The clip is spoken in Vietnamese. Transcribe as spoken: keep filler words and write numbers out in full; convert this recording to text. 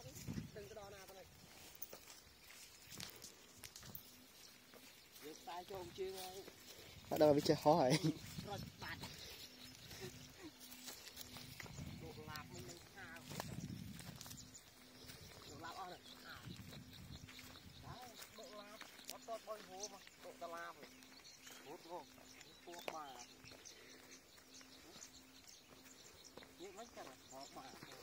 từng cái đo nào này việc sai cho ông chưa bắt đầu bị chơi khó rồi rồi bạn độ lạp mình lên thao độ lạp on này đấy độ lạp có tốt bôi hố mà độ ta lạp rồi hút vô hút mà những mấy cái là khó mà